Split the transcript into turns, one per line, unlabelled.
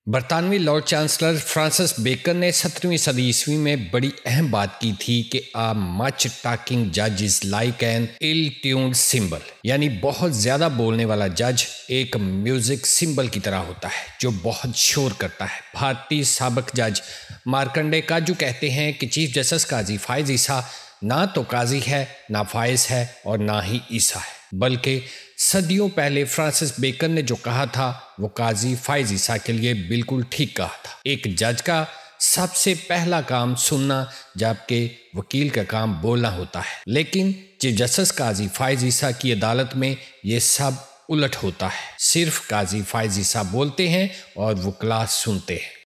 बरतानवी lord chancellor Francis Bacon ने 17वीं सदी ईस्वी में बड़ी अहम बात की थी कि आ मच टॉकिंग जज is like an ill tuned cymbal, यानी बहुत ज्यादा बोलने वाला जज एक म्यूजिक सिंबल की तरह होता है जो बहुत शोर करता है। भारतीय साबिक जज मार्कंडे काजू कहते हैं कि चीफ जस्टिस काजी फायज ईसा ना तो काजी है, ना फायज है और ना ही ईसा है, बल्कि सदियों पहले फ्रांसिस बेकन ने जो कहा था वो काजी फायज ईसा के लिए बिल्कुल ठीक कहा था। एक जज का सबसे पहला काम सुनना, जबकि वकील का काम बोलना होता है। लेकिन चीफ जस्टिस काजी फायज ईसा की अदालत में ये सब उलट होता है। सिर्फ काजी फायज ईसा बोलते हैं और वकील सुनते हैं।